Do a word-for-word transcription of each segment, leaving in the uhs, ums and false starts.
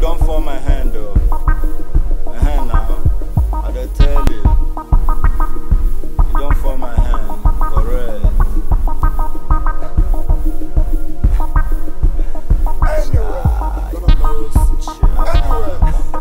don't fall my hand though. My hand now. I don't tell you. You don't fall my hand. Correct. Anywhere. Ah, Gonna lose. Anywhere.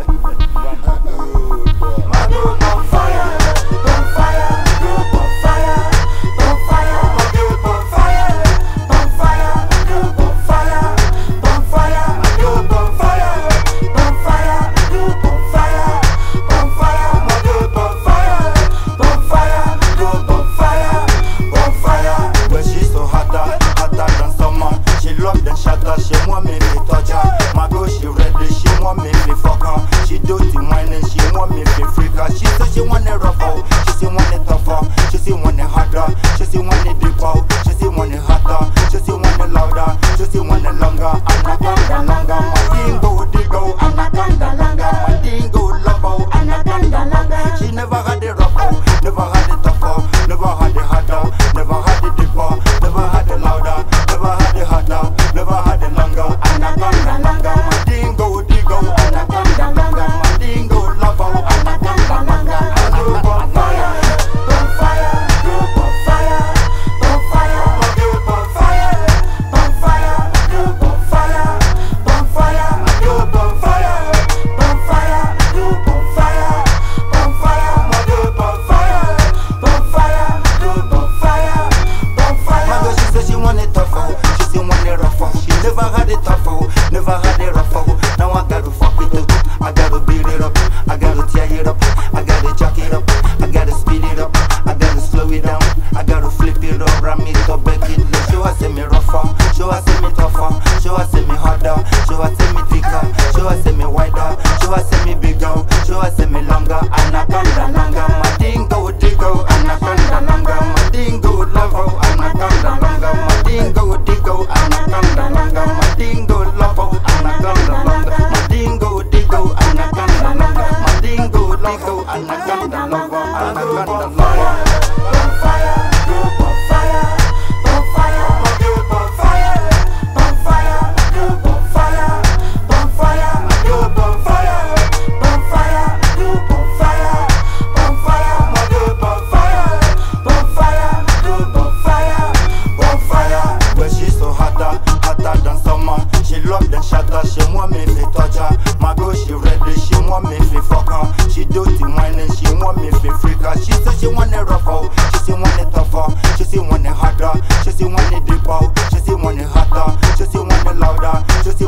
My group on fire, on fire, group on fire, on fire, my group on fire, on fire, my group on fire, on fire, my group on fire, on fire, my group on fire, on fire, my group on fire, on fire, my group on fire, on fire. When she's so hotter, hotter than summer. She love the shatter, she want me to touch her. My girl, she ready, she want me to fuck her. She do the whining, she want me to freak her. She said she want it rough out, she say want it tougher, she say want it harder, she say want it deep out, she say want it hotter, she say want it louder, she say want it longer. Anaconda longer, my thing go dig out. Anaconda longer, my thing go love out. Anaconda longer, she never had it rough out, never had it tougher, never had it harder, never had it deeper, never had it louder, never had it harder, never had it longer. Anaconda longer, my thing go dig out. Anaconda longer, my thing go love out. Anaconda longer, I group on fire, On fire, group on fire, on fire, my group on fire, on fire, my group on fire, on fire, my group on fire, on fire, my group on fire, on fire, my group on fire, on fire, my group on fire, on fire. my girl, she said she want it tougher, she say want it rougher. She never had it tougher, never had it rougher. Now I gotta fuck it up, I gotta beat it up, I gotta tear it up, I gotta jack it up, I gotta speed it up, I gotta slow it down, I gotta flip it up, ram it up, back it low. Show her say me rougher, show her say me tougher, show her say me harder, show her say me thicker, show her say me wider, show her say me bigger, show her say me longer. Anaconda longer, my thing go dig out. Anaconda longer, my thing go love out. Anaconda longer, my thing go dig out. Anaconda longer, my thing go love out. Anaconda longer, my thing go dig out. Anaconda longer, my thing go love out. Anaconda longer, anaconda longer. On fire, group on fire, on fire, my group on fire, on fire, my group on fire, on fire, my group on fire, on fire, my group on fire, on fire, my group on fire, on fire, my group on fire, on fire. When she's so hotter, hotter than summer. She love the shatter, she want me to touch her. My girl, she ready, she want me to fuck her. She do the whining, she want me to freak her. She said she want it rough out, she say want it tougher, she say want it harder, she say want it deep out, she say want it hotter, she say want it louder, she say